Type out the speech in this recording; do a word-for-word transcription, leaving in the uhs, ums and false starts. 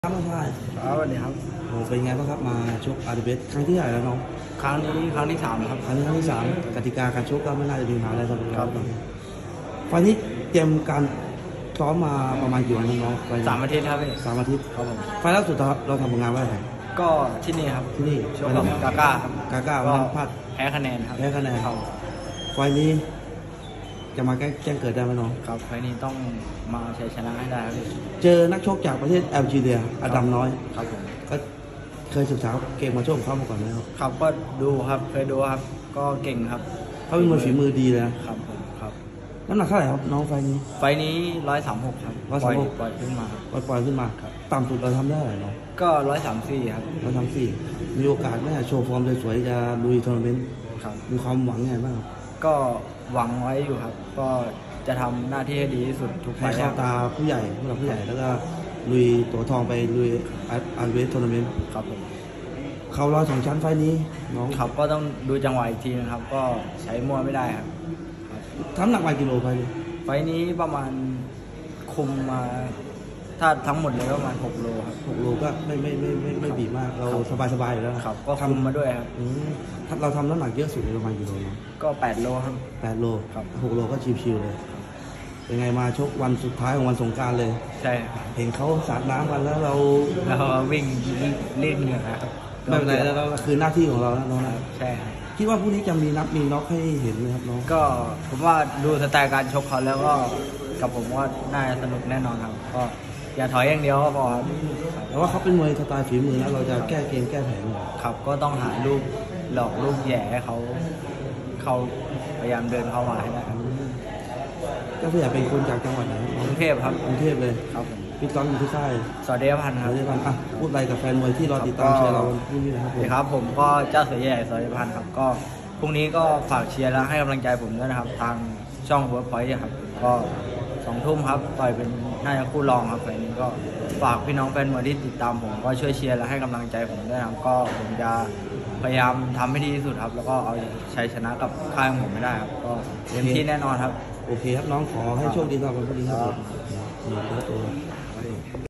ครับน้องชายครับสวัสดีครับโอ้เป็นไงบ้างครับมาชกอาร์ดีเบสครั้งที่เท่าไหร่แล้วน้องครั้งนี้ครั้งที่สามครับครั้งนี้ครั้งที่สามกติกาการชกก็ไม่น่าจะมีปัญหาอะไรสำหรับครัเราบไฟล์นี้เตรียมการซ้อมมาประมาณกี่วันน้องๆไฟล์นี้สามอาทิตย์ครับพี่สามอาทิตย์ครับผมไฟล์ล่าสุดเราเราทำผลงานไว้ไหนก็ที่นี่ครับที่นี่ชกกับกาก้าครับกาก้าวันนั้นพลาดแพ้คะแนนครับแพ้คะแนนครับไฟล์นี้จะมาแก้แจ้งเกิดได้ไหมน้องครับไฟล์นี้ต้องมาชัยชนะให้ได้ครับพี่เจอนักชกจากประเทศแอลจีเรียอดัมน้อยครับผมก็เคยศึกษาเกมมาชกกับเขามาก่อนไหมครับครับก็ดูครับเคยดูครับ ก็เก่งครับเขาเป็นมวยฝีมือดีเลยนะครับผมครับน้ำหนักเท่าไหร่ครับน้องไฟล์นี้ไฟล์นี้ร้อยสามหกครับร้อยปสาล่มอยหกปล่อยขึ้นมาครับปล่อยๆขึ้นมาครับต่ำสุดเราทำได้เท่าไหร่น้องก็ร้อยสามสี่ครับเราทำสี่มีโอกาสแม่โชว์ฟอร์มสวยๆจะลุยทัวร์นาเมนต์ครับมีความหวังไงบ้างครับก็หวังไว้อยู่ครับ ก็จะทำหน้าที่ให้ดีที่สุดทุกไฟให้ล์เข้าครับตาผู้ใหญ่ผู้หลักผู้ใหญ่แล้วก็ลุยตัวทองไปลุยอาร์เวสทัวร์นาเมนต์ครับผมเขาร้อยสองชั้นไฟล์นี้น้องครับก็ต้องดูจังหวะอีกทีนะครับ ก็ใช้มั่วไม่ได้ครับทำหนักไปกิโลไฟล์นี้ไฟล์นี้ประมาณคุมมา ถ้าทั้งหมดเลยก็ประมาณหกโลครับหกโลก็ไม่ไม่ไม่ไม่ไม่บีบมากเราครับสบายๆอยู่แล้วครับ ก็คุมมาด้วยครับอืมถ้าเราทำน้ำหนักเยอะสุดประมาณกิโลน้องก็แปดโลครับแปดโลครับหกโลก็ชิวๆเลยเป็นไงมาชกวันสุดท้ายของวันสงกรานต์เลยใช่ครับเห็นเขาสาดน้ำกันแล้วเราแล้วก็วิ่งเล่นเหนื่อยครับไม่เป็นไรแล้วเราคือหน้าที่ของเราแล้วน้องนะใช่ครับคิดว่าพรุ่งนี้จะมีนับมีน็อกให้เห็นไหมครับน้องก็ผมว่าดูสไตล์การชกเขาแล้วก็กับผมว่าน่าจะสนุกแน่นอนครับ ก็อย่าถอยอย่างเดียวก็พอครับแต่ว่าเขาเป็นมวยสไตล์ฝีมือนะเราจะแก้เกมแก้แผนครับ ก็ต้องหาลูกหลอกลูกแหย่ให้เขาเขาพยายามเดินเข้ามาให้ได้ครับก็เพื่อเป็นคนจากจังหวัดไหนกรุงเทพครับกรุงเทพเลยครับผมพี่ต้องอยู่ที่ค่ายสวัสดีครับพันธุ์คเรารับได้ฟังอ่ะพูดอะไรกับแฟนมวยที่รอติดตามเชียร์เราวันพรุ่งนี้นะครับสวัสดีครับผมก็เจ้าเสือใหญ่สวัสดีพันธุ์ครับก็พรุ่งนี้ก็ฝากเชียร์และให้กำลังใจผมด้วยนะครับ ทางช่องเวิร์กพอยต์ครับก็สองทุ่มครับต่อยเป็นน่าจะคู่รองครับไฟล์นี้ก็ฝากพี่น้องแฟนมวยที่ติดตามผมก็ช่วยเชียร์และให้กำลังใจผมด้วยนะครับก็ผมจะพยายามทำให้ดีที่สุดครับ แล้วก็เอาชัยชนะกับค่ายของผมไม่ได้ครับก็เต็มที่แน่นอนครับโอเคครับน้องขอให้โชคดีครับวันพรุ่งนี้ครับผม